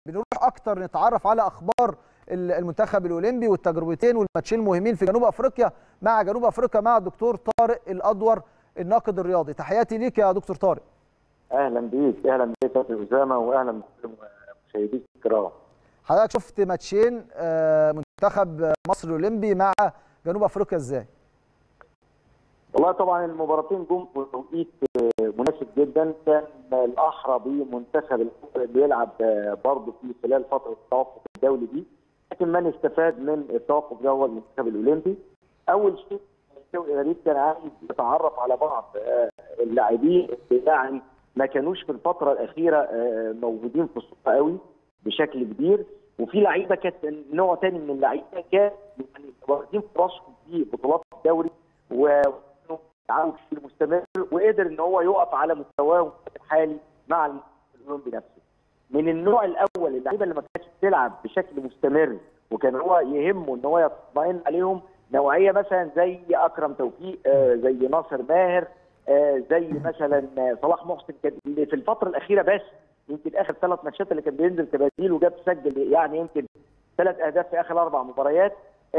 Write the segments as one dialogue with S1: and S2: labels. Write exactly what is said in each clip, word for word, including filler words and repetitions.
S1: بنروح اكتر نتعرف على اخبار المنتخب الاولمبي والتجربتين والماتشين المهمين في جنوب افريقيا مع جنوب افريقيا مع الدكتور طارق الادور الناقد الرياضي. تحياتي ليك يا دكتور طارق.
S2: اهلا بيك، اهلا بيك يا كابتن اسامه، واهلا بمشاهديك الكرام.
S1: حضرتك شفت ماتشين منتخب مصر الاولمبي مع جنوب افريقيا ازاي؟
S2: والله طبعا المباراتين جم في توقيت مناسب جدا، كان الاحرى بمنتخب اللي بيلعب برضه في خلال فتره التوقف الدولي دي، لكن من استفاد من التوقف ده هو المنتخب الاولمبي. اول شيء شوقي غريب كان عايز يتعرف على بعض اللاعبين اللي يعني ما كانوش في الفتره الاخيره موجودين في الصوره قوي بشكل كبير، وفي لعيبه كانت نوع ثاني من اللعيبه كان يعني واخدين فرصهم في بطولات الدوري و تعاون مستمر، وقدر ان هو يقف على مستواه الحالي مع المنتخب الاولمبي نفسه. من النوع الاول اللعيبه اللي ما كانتش بتلعب بشكل مستمر وكان هو يهمه ان هو يطمئن عليهم، نوعيه مثلا زي اكرم توفيق، آه زي ناصر ماهر، آه زي مثلا صلاح محسن، كان في الفتره الاخيره بس يمكن اخر ثلاث ماتشات اللي كان بينزل كبديل وجاب سجل يعني يمكن ثلاث اهداف في اخر اربع مباريات.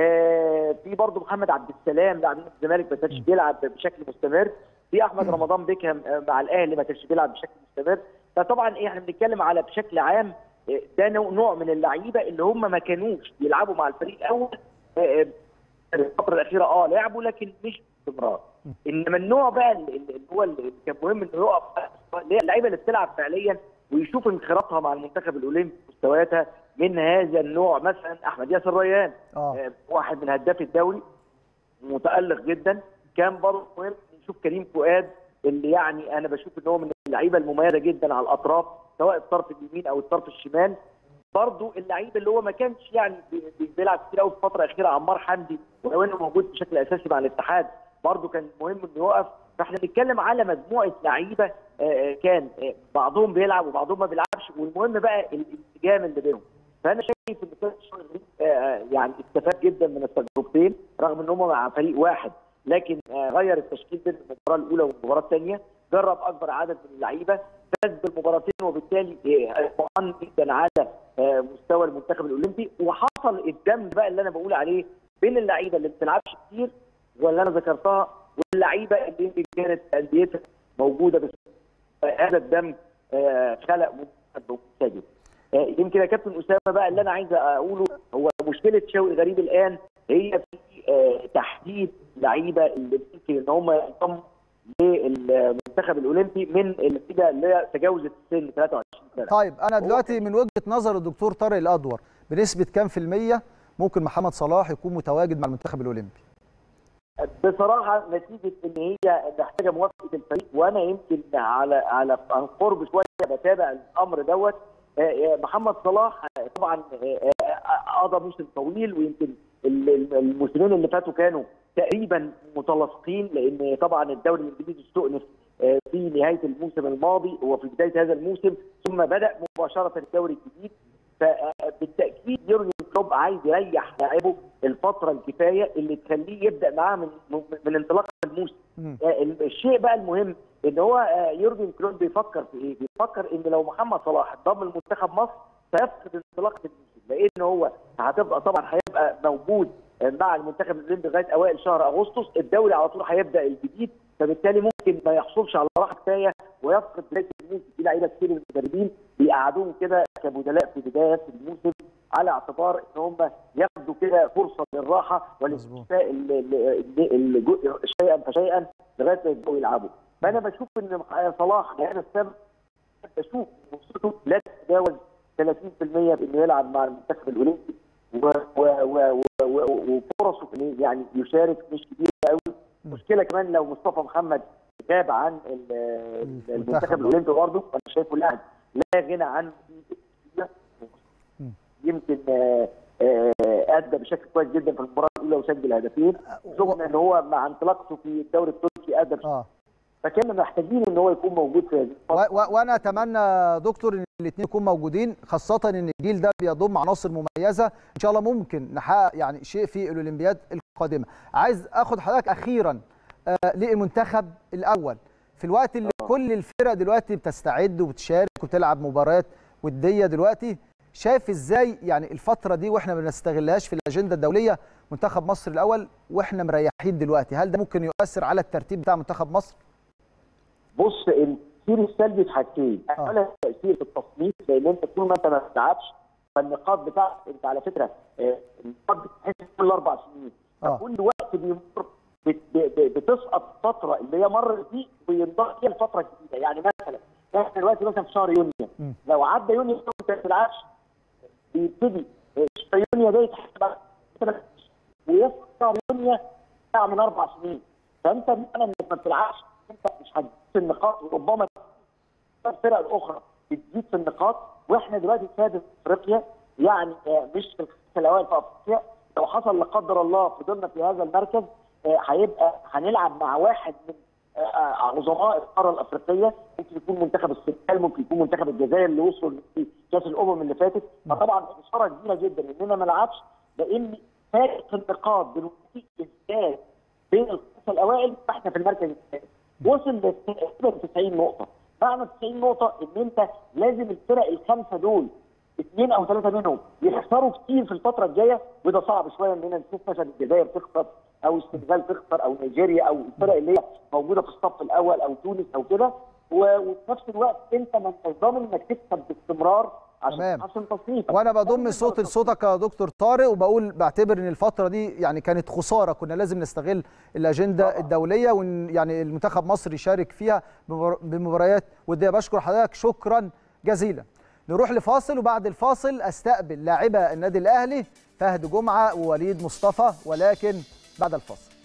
S2: آه في برضه محمد عبد السلام لاعب الزمالك ما كانش بيلعب بشكل مستمر، في احمد رمضان بيكهام مع الاهلي ما كانش بيلعب بشكل مستمر. فطبعا احنا بنتكلم على بشكل عام ده نوع من اللعيبه اللي هم ما كانوش بيلعبوا مع الفريق الاول آه الفتره الاخيره اه لعبوا لكن مش باستمرار. انما النوع بقى اللي هو اللي كان مهم انه يقف اللعيبه اللي بتلعب فعليا ويشوف انخراطها مع المنتخب الاولمبي مستوياتها من هذا النوع. مثلا احمد ياسر ريان آه. واحد من هداف الدوري متالق جدا. كان برضه مهم نشوف كريم فؤاد اللي يعني انا بشوف ان هو من اللعيبه المميزه جدا على الاطراف سواء الطرف اليمين او الطرف الشمال. برضه اللعيب اللي هو ما كانش يعني بيلعب كتير قوي في الفتره الاخيره عمار حمدي، ولو انه موجود بشكل اساسي مع الاتحاد برضه كان مهم انه يقف. فاحنا بنتكلم على مجموعه لعيبه كان بعضهم بيلعب وبعضهم ما بيلعبش، والمهم بقى الانسجام اللي بينهم. فانا شايف ان كان يعني استفاد جدا من التجربتين رغم ان هم مع فريق واحد، لكن غير التشكيل بين المباراه الاولى والمباراه الثانيه، جرب اكبر عدد من اللعيبه، فاز بالمباراتين وبالتالي اطمأن جدا على مستوى المنتخب الاولمبي. وحصل الدمج بقى اللي انا بقول عليه بين اللعيبه اللي ما بتلعبش كتير واللي انا ذكرتها واللعيبه اللي يمكن كانت انديتها موجوده، بس هذا الدمج خلق منتخب ممتاز. يمكن يا كابتن اسامه بقى اللي انا عايز اقوله هو مشكله شوقي غريب الان هي في تحديد لعيبه اللي ممكن ان هم ينضموا للمنتخب الاولمبي من اللعيبه اللي تجاوزت السن ثلاثة وعشرين سنه.
S1: طيب انا دلوقتي من وجهه نظر الدكتور طارق الادور بنسبه كام في الميه ممكن محمد صلاح يكون متواجد مع المنتخب الاولمبي؟
S2: بصراحه نتيجه ان هي محتاجه موافقه الفريق، وانا يمكن على على عن قرب شويه بتابع الامر دوت. محمد صلاح طبعا قضى موسم طويل، ويمكن الموسمين اللي فاتوا كانوا تقريبا متلاصقين، لان طبعا الدوري الانجليزي استؤنف في نهايه الموسم الماضي وفي بدايه هذا الموسم، ثم بدا مباشره الدوري الجديد. فبالتاكيد يورجن كلوب عايز يريح لاعبه الفتره الكفايه اللي تخليه يبدا معاه من من انطلاق الموسم. الشيء بقى المهم ان هو يورجن كلوب بيفكر في ايه؟ بيفكر ان لو محمد صلاح انضم لمنتخب مصر سيفقد انطلاقه الموسم، لان هو هتبقى طبعا هيبقى موجود مع المنتخب الاولمبي لغايه اوائل شهر اغسطس، الدوري على طول هيبدا الجديد، فبالتالي ممكن ما يحصلش على راحه كفايه ويفقد بدايه الموسم. في لعيبه كتير من المدربين بيقعدوهم كده كبدلاء في بدايه الموسم على اعتبار ان هم ياخدوا كده فرصه للراحه والاستشفاء شيئا فشيئا لغايه ما يبداوا يلعبوا. فانا بشوف ان صلاح لهذا السبب بشوف فرصته لا تتجاوز ثلاثين في المية بانه يلعب مع المنتخب الاولمبي، وفرصه يعني يشارك مش كبيره قوي. مشكله كمان لو مصطفى محمد غاب عن المنتخب الاولمبي برضه، وانا شايفه لاعب لا غنى عنه. يمكن ادى بشكل كويس جدا في المباراه الاولى وسجل هدفين، شفنا ان هو مع انطلاقته في الدوري التركي ادى اه فكنا محتاجين ان هو يكون موجود في هذه
S1: وانا اتمنى دكتور ان الاثنين يكونوا موجودين، خاصه ان الجيل ده بيضم عناصر مميزه ان شاء الله ممكن نحقق يعني شيء في الاولمبياد القادمه. عايز اخد حضرتك اخيرا آه للمنتخب الاول في الوقت اللي أوه. كل الفرق دلوقتي بتستعد وبتشارك وبتلعب مباريات وديه دلوقتي، شايف ازاي يعني الفتره دي واحنا ما بنستغلهاش في الاجنده الدوليه منتخب مصر الاول واحنا مريحين دلوقتي؟ هل ده ممكن يؤثر على الترتيب بتاع منتخب مصر؟
S2: بص، التاثير السلبي في حاجتين، اولا آه. التاثير في التصنيف، لان انت طول ما انت ما بتلعبش فالنقاط بتاعتك انت على فكره النقاط بتتحسب كل اربع سنين، آه. فكل وقت بيمر بتسقط فتره اللي هي مرت دي وينضاف فيها الفتره الجديده. يعني مثلا احنا دلوقتي مثلا في شهر يونيو، لو عدى يونيو وانت ما بتلعبش بيبتدي شهر يونيو ده يتحسب ويسقط شهر يونيو من اربع سنين، فانت انا انك ما بتلعبش انت مش هتزيد في النقاط، وربما الفرق الاخرى بتزيد في النقاط. واحنا دلوقتي سادس افريقيا، يعني مش في الخمسه الاوائل في افريقيا. لو حصل لا قدر الله فضلنا في هذا المركز هيبقى هنلعب مع واحد من عظماء القاره الافريقيه، ممكن يكون منتخب السنغال، ممكن يكون منتخب الجزائر اللي وصلوا في كاس الامم اللي فاتت. فطبعا خساره كبيره جدا اننا ما نلعبش، لان فارق النقاط دلوقتي ازاي بين الخمسه الاوائل. احنا في المركز الثاني وصل ل تسعين نقطه. معنى تسعين نقطه ان انت لازم الفرق الخمسه دول اثنين او ثلاثه منهم يخسروا كتير في الفتره الجايه، وده صعب شويه اننا نشوف مثلا الجزائر تخسر او السنغال تخسر او نيجيريا او الفرق اللي هي موجوده في الصف الاول او تونس او كده، وفي نفس الوقت انت ما انتش ضامن انك تكسب باستمرار عشان تحسن تصنيفك.
S1: وانا بضم صوت لصوتك يا دكتور طارق وبقول بعتبر ان الفتره دي يعني كانت خساره، كنا لازم نستغل الاجنده طبعا الدوليه وان يعني المنتخب مصر يشارك فيها بمباريات وديه. بشكر حضرتك شكرا جزيلا. نروح لفاصل وبعد الفاصل استقبل لاعبا النادي الاهلي فهد جمعه ووليد مصطفى، ولكن بعد الفاصل.